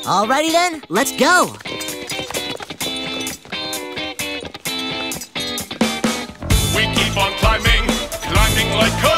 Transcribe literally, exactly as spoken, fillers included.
Alrighty then, let's go. We keep on climbing, climbing like